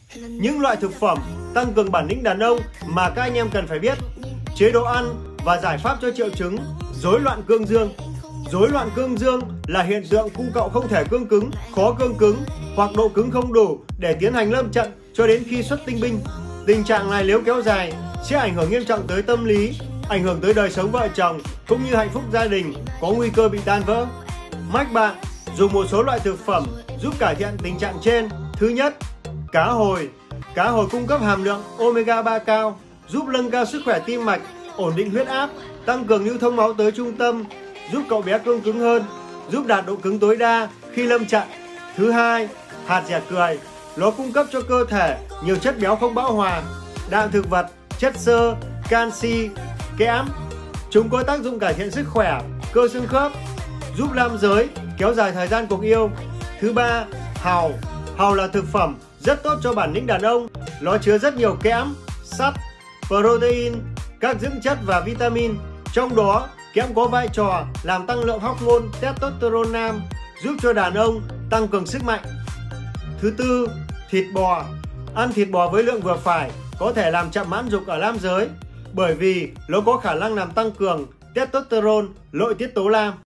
Những loại thực phẩm tăng cường bản lĩnh đàn ông mà các anh em cần phải biết. Chế độ ăn và giải pháp cho triệu chứng rối loạn cương dương. Rối loạn cương dương là hiện tượng cung cậu không thể cương cứng, khó cương cứng hoặc độ cứng không đủ để tiến hành lâm trận cho đến khi xuất tinh binh. Tình trạng này nếu kéo dài sẽ ảnh hưởng nghiêm trọng tới tâm lý, ảnh hưởng tới đời sống vợ chồng cũng như hạnh phúc gia đình, có nguy cơ bị tan vỡ. Mách bạn dùng một số loại thực phẩm giúp cải thiện tình trạng trên. Thứ nhất, cá hồi. Cá hồi cung cấp hàm lượng omega 3 cao, giúp nâng cao sức khỏe tim mạch, ổn định huyết áp, tăng cường lưu thông máu tới trung tâm, giúp cậu bé cương cứng hơn, giúp đạt độ cứng tối đa khi lâm trận. Thứ hai, hạt dẻ cười. Nó cung cấp cho cơ thể nhiều chất béo không bão hòa, đạm thực vật, chất xơ, canxi, kẽm. Chúng có tác dụng cải thiện sức khỏe, cơ xương khớp, giúp nam giới kéo dài thời gian cuộc yêu. Thứ ba, hàu. Hàu là thực phẩm rất tốt cho bản lĩnh đàn ông. Nó chứa rất nhiều kẽm, sắt, protein, các dưỡng chất và vitamin. Trong đó, kẽm có vai trò làm tăng lượng hormone testosterone nam, giúp cho đàn ông tăng cường sức mạnh. Thứ tư, thịt bò. Ăn thịt bò với lượng vừa phải có thể làm chậm mãn dục ở nam giới, bởi vì nó có khả năng làm tăng cường testosterone, nội tiết tố nam.